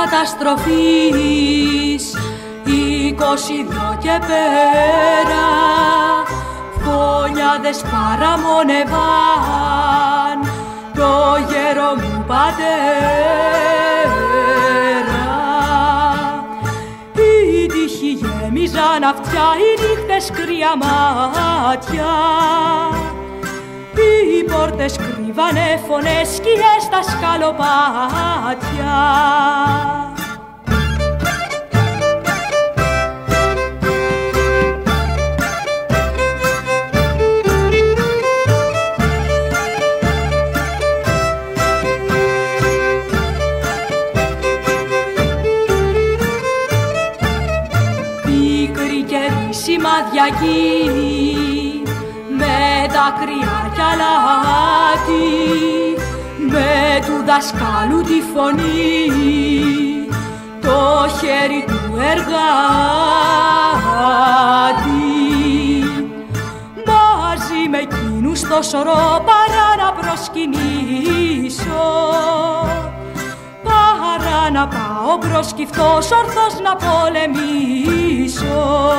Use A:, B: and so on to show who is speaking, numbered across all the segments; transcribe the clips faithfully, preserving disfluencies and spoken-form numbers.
A: καταστροφής, είκοσι δυο και πέρα, φωνιάδες παραμονεύαν το γέρο μου πατέρα. Οι τύχοι γέμιζαν αυτιά, οι νύχτες κρύα μάτια, οι πόρτες κρύβανε φωνές, σκιές στα σκαλοπάτια. Πίκρη καιρή σημαδιακή, με δάκρυα κι αλάτι, με του δασκάλου τη φωνή, το χέρι του εργάτη. Μαζί με εκείνους το σωρό παρά να προσκυνήσω, παρά να πάω προσκυφτός ορθός να πολεμήσω.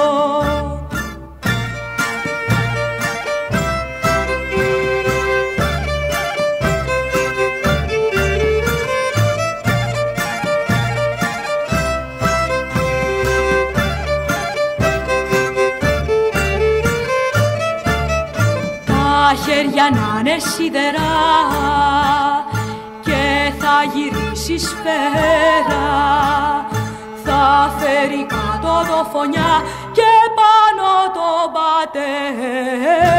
A: Τα χέρια να είναι σιδερά και θα γυρίσει σφαίρα, θα φέρει κάτω το φωνιά και πάνω το πατέρα.